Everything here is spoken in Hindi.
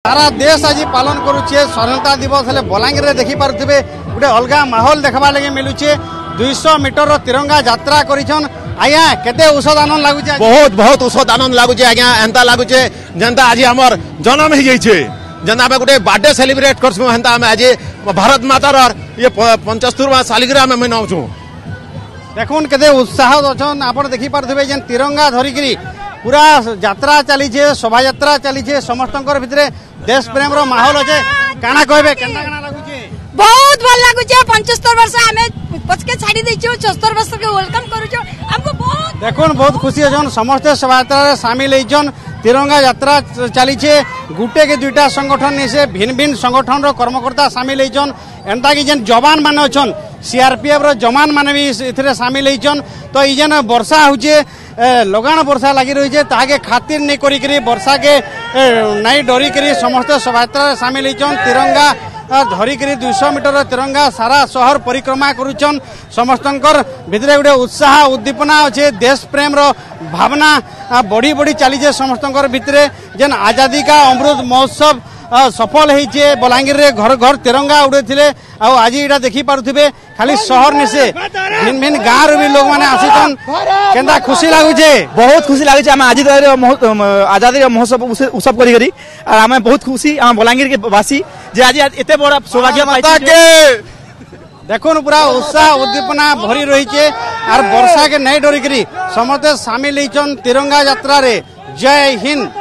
सारा देश आज पालन करुचे स्वाधीनता दिवस हेले बलांगीर रे देखि पारुथिबे गोटे अलगा माहौल देखबा लगे मिलुचे 200 मीटर तिरंगा यात्रा करिछन। आज्ञा केते औषध आनंद लागुचे? बहुत बहुत औषध आनंद लागुचे आज्ञा। एंता लागुचे जनता आज हमर जन्म हो जाइछे, जनता आम गोटे बर्थडे सेलिब्रेट करछू। हेंता आम आज भारत मातार ये 75वां सालगिरह में मनाउछू। देखुन केते उत्साह अछन आपण देखि पारुथिबे जेन तिरंगा धरिकरी पूरा यात्रा चलीछे, शोभा यात्रा चलीछे। समस्तंकर भितरे देश प्रेम रो माहौल अच्छे। काना कहबे केनता काना लागुचे? बहुत भल लागुचे। 75 वर्ष आमे पछके छाडी दैछु, 76 वर्ष के वेलकम करूछु। हमको बहुत देखुन बहुत खुशी अछन। समस्त शोभा यात्रा रे शामिल होइछन। तिरंगा यात्रा चलीछे। गुटे के दुईटा संगठन निसे भिन्न भिन्न संगठन रो कर्मकर्ता शामिल होइछन। एंता कि जेन जवान माने अछन, सीआरपीएफ रो जवान माने भी इथरे शामिल होइछन। तो ई जेन वर्षा होचे, लगाण वर्षा लगी रही है, ताके खातिर नहीं करी वर्षा के नहीं डरी करी समस्त शोभायात्रा शामिल होइछन। तिरंगा धरिकरी 200 मीटर तिरंगा सारा शहर परिक्रमा करुछन। समस्तंकर भितरे गोटे उत्साह उद्दीपना अच्छे। देश प्रेम रो भावना बढ़ी बढ़ी चलीजे समस्तंकर भितरे। जेन आजादी का अमृत महोत्सव सफल होइछे। बलांगीर रे घर घर तिरंगा उड़े थिले। आज इटा देखि पारुथिबे खाली शहर निसे भिन्न भिन्न गाँव भी लोग माने आसिछन। केनता खुशी लागुचे? बहुत खुशी लागुचे। आम आज आजादी महोत्सव उत्सव करी करी आम बहुत खुशी। आम बलांगीर के वासी जे आज एते बड़ा सौभाग्य पाइछे। देखुन पूरा उत्साह उद्दीपना भरी रही और वर्षा के नहीं डरिकरी समस्त शामिल होइछन तिरंगा यात्रा रे। जय हिंद।